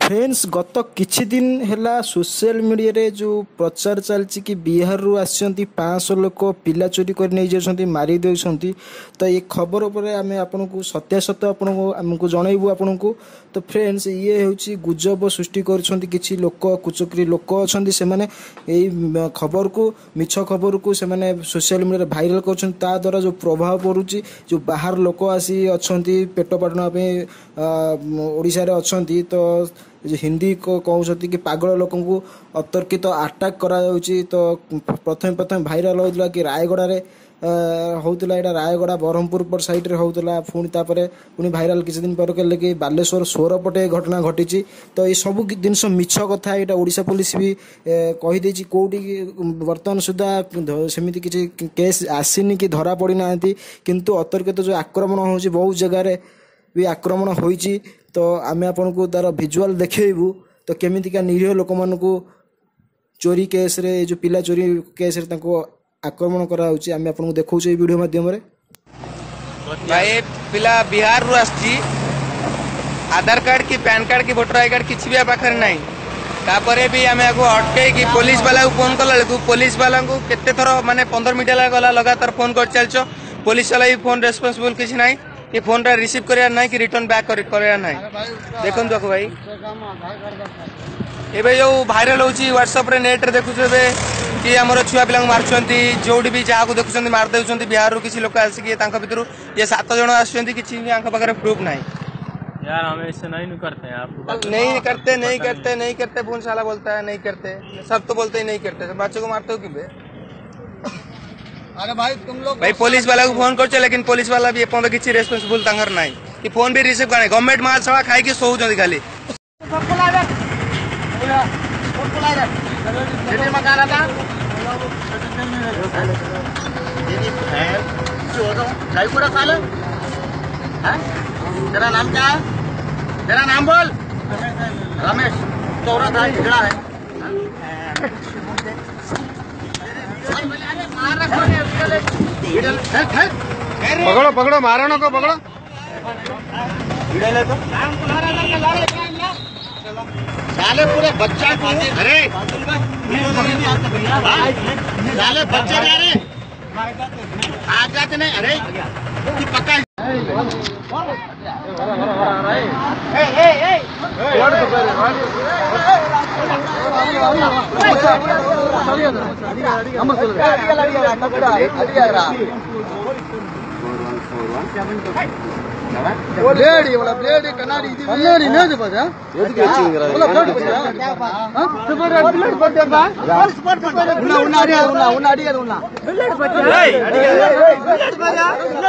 Friends गत किछि दिन हैला सोशल मीडिया रे जो प्रचार चलछि कि बिहार रु आछंती 500 लोक पिला चोरी कर नै जाछंती मारी देउछंती। तो ये खबर ऊपर आमे आपनको सत्यासत्य आपनको हमको जणाइबु आपनको। तो फ्रेंड्स ये होछि गुजब सृष्टि करछंती किछि लोक कुचक्री लोक अछंती से माने एई खबर को मिछ खबर को से माने सोशल मीडिया रे वायरल करछंती। ता द्वारा जो प्रभाव पड़ुछि जो बाहर लोक आसी अछंती पेट पाटना पे ओडिसा रे अछंती। तो जो हिंदी को कहते कि पागल लोक अतर्कित अटैक करा जाउची। तो प्रथम प्रथम भाइराल होता कि रायगड़ा रे होता यहाँ रायगड़ा ब्रह्मपुर पर साइड रे होता पुणी पुणी भाइराल किसी दिन पर कहले कि बालेश्वर सोर पटे घटना घटी। तो ये सब जिनस मिछ कथा यहाँ ओडिशा पुलिस भी कहीदे कौटी बर्तमान सुधा सेमती किसी केस आसीनी कि धरा पड़ी ना किंतु अतर्कित जो आक्रमण हो बहुत जगह भी आक्रमण होइची। तो आमे आपन को तार विजुअल देखेबू तो केमितिका निरीह लोक मानकू चोरी केस रे जो पिला चोरी केस रे ताको आक्रमण करा होची आमे आपन को देखौ छै वीडियो माध्यम रे। भाई पिला बिहार रु आछि आधार कार्ड की पैन कार्ड की वोटर आई कार्ड किछि भी पाखर नाही तापरे भी आमे आगो अटके कि पुलिस वाला को फोन कला को पुलिस वाला को केते थरो माने 15 मिनिट गला लगातार फोन कर चलछो पुलिस वाला ही फोन रेस्पोंसिबल किछि नाही कि फोन रा रिसीव करिया नाही कि रिटर्न बैक करिया नाही। देखन देखो भाई एबे जो वायरल होची व्हाट्सएप रे नेट रे देखुछबे कि हमर छुआ पिला मारछंती जोडी भी जाहा को देखुछंती मार देउछंती बिहार रो किछि लोक आसी कि तांका भितरु ये 7 जण आछंती किछि भी आंका पाखरे प्रूफ नाही। यार हम ऐसे नहीं करते हैं आप नहीं करते फोन साला बोलता है नहीं करते सब तो बोलते ही नहीं करते बच्चों को मारते हो कि बे। अरे भाई तुम लोग भाई पुलिस वाला को फोन करछे लेकिन पुलिस वाला भी एपन किछि रेस्पोंसिबल तांगर नाही कि फोन भी रिसीव करने गवर्नमेंट माल सवा खाई के सोउ जंदी खाली जेडी मकाना था जेडी है चोरो गाय पूरा खा ले हैं। तेरा नाम क्या है तेरा नाम बोल रमेश चौरा था झगड़ा है पकड़ो पकड़ो मारो को पकड़ो साले पूरे बच्चा को अरे साले बच्चे अरे आ जाते नहीं अरे कि पक्का ब्लेड ये वाला ब्लेड कनाडी ఇది కన్నాడి లేదు బదా ఎందుకు వచ్చింది రా వాला బ్లేడ్ బదా हां सुपर ब्लेड पड़ देबा स्पॉट उना अड़ी उना ब्लेड बजा ब्लेड बजा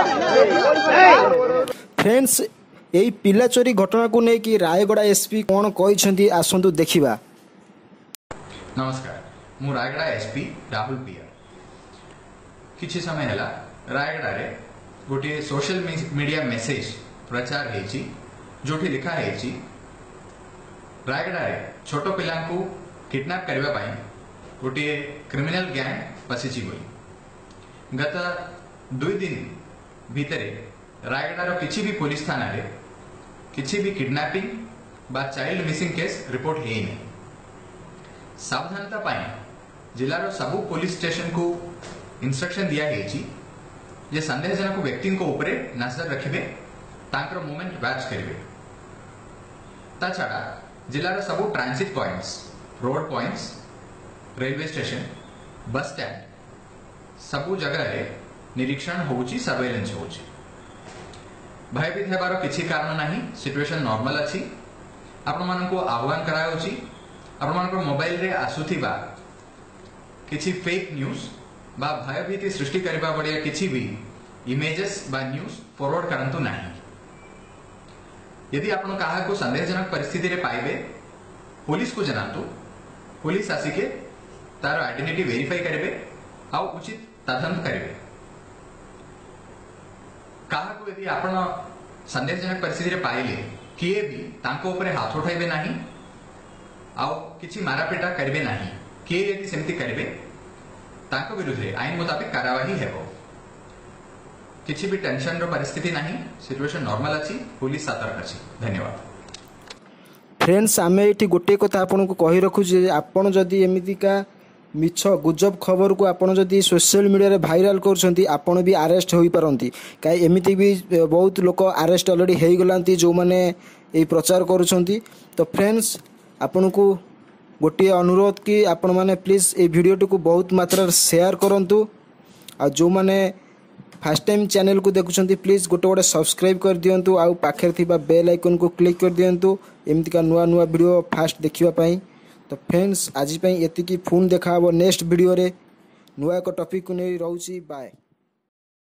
फ्रेंड्स यही पिला चोरी घटना को नहीं कि रायगड़ा एसपी कौन कही आसतु देखा। नमस्कार मु रायगड़ा एसपी राहुल पियर किछि समय हला रायगड़ा रे गोटे सोशल मीडिया मेसेज प्रचार हेची जोठी लिखा हेची रायगड़ा रे छोटो पिला को किडनैप करबा पई गोटे क्रिमिनल गैंग बसिची गई। गत 2 दिन भितरे रायगड़ा रो किछि भी पुलिस थाना रे किछि भी किडनैपिंग बा चाइल्ड मिसिंग केस रिपोर्ट हेई नै। सावधानता पाई जिला रो सबु पुलिस स्टेशन को इंस्ट्रक्शन दिया हेची जे संदेहजनक व्यक्ति को ऊपर नजर रखिबे तांकर मूवमेंट वॉच करिवे। ता छाड़ा जिला रो सबु transit points road points railway station bus stand सबु जगह रे निरीक्षण होउची सर्वेलेंस होउची। भयभीत हेबार किछि कारण नाही सिचुएशन नॉर्मल अछि। आपण मानन को आह्वान कराउची आपण मानन को मोबाइल रे आसुथिबा किछि फेक न्यूज बा भयभीति सृष्टि करबा बडिया किछि भी इमेजेस बा न्यूज फॉरवर्ड करंतु नाही। यदि आपण काहा को संदेहजनक परिस्थिति रे पाइबे पुलिस को जनातु पुलिस आसिके तार आइडेंटिटी वेरीफाई करबे आ उचित तदंत करबे। काहा को यदि आपण संदेहजनक परिस्थिति रे पाइले किए भी तांको ऊपर हाथ उठाइबे नाही आ किछि मारापेटा करबे नाही। किए यदि सेमति करबे तांको विरुद्ध आईन मुताबिक कार्यवाही हेबो। किछि भी टेंशन रो परिस्थिति नाही सिचुएशन नॉर्मल अछि पुलिस सतर्क अछि। धन्यवाद। फ्रेंड्स आम ये गोटे कथा आपन को कही रखुचे आपन जदि एमितिका मिछ गुजब खबर को आपन जदि सोशल मीडिया रे भाइराल करछंती आपन भी अरेस्ट होई पारंती काई एमिति भी बहुत लोक अरेस्ट ऑलरेडी हेई गलांती जो माने ए प्रचार करूछंती। तो फ्रेंड्स आपन को गोटे अनुरोध कि आपण माने प्लीज ए वीडियो को बहुत मात्रा शेयर करंतु आ जो माने फर्स्ट टाइम चैनल को देखुछंती प्लीज गोटे गोटे सब्सक्राइब कर दियंतु आ पाखे थिबा बेल आइकन को क्लिक कर दियंतु एमती का नुआ नुआ वीडियो फास्ट देखिबा पई। तो फ्रेंड्स आज पई एतिकी फोन देखा नेक्स्ट वीडियो रे नुआ एक टॉपिक को नहीं रहउची बाय।